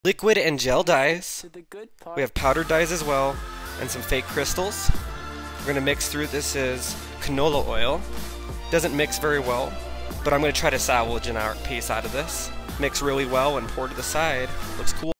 liquid and gel dyes. To the good part. We have powdered dyes as well, and some fake crystals. We're going to mix through. This is canola oil. Doesn't mix very well, but I'm going to try to salvage an art piece out of this. Mix really well and pour to the side. Looks cool.